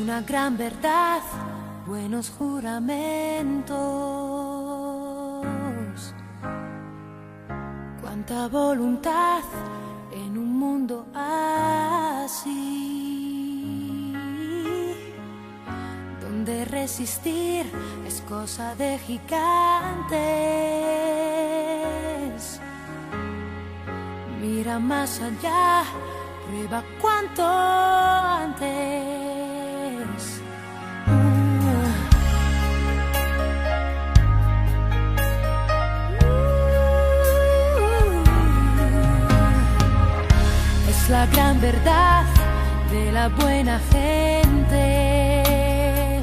una gran verdad, buenos juramentos. Cuánta voluntad en un mundo así, donde resistir es cosa de gigantes. Mira más allá, prueba cuanto antes. Es la gran verdad de la buena gente,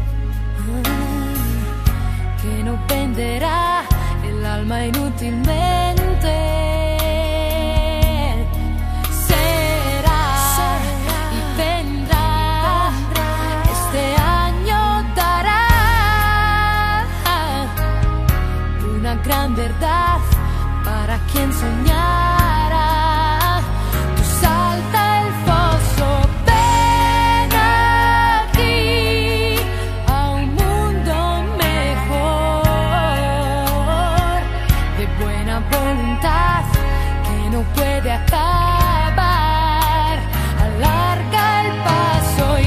que no venderá el alma inútilmente. Gran verdad para quien soñara. Tú salta el foso, ven aquí a un mundo mejor, de buena voluntad que no puede acabar. Alarga el paso y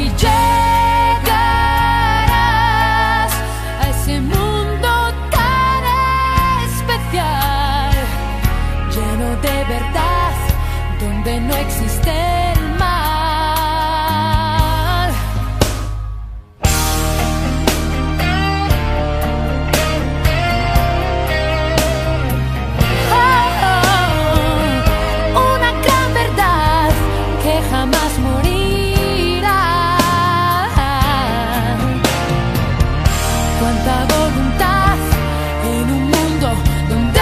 llegarás a ese mundo lleno de verdad, donde no existe el mal. Una gran verdad que jamás morirá. Cuánta voluntad en un mundo donde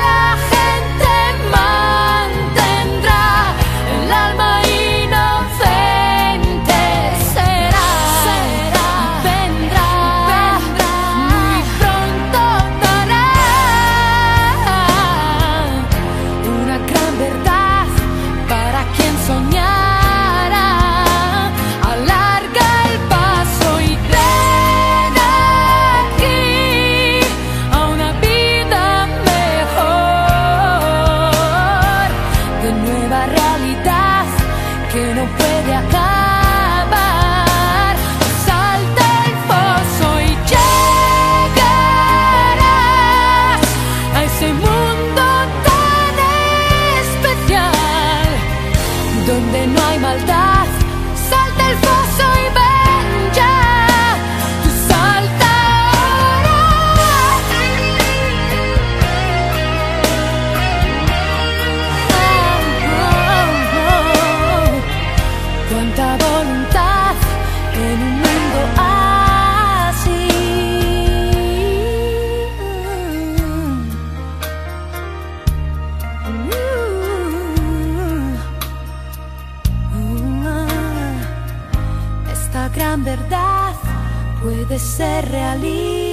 que no puede acabar. Salta el foso y llegarás a ese mundo tan especial, donde no hay maldad. Salta el foso y ven ya. Tú salta cuánta voluntad en un mundo así. Esta gran verdad puede ser realidad.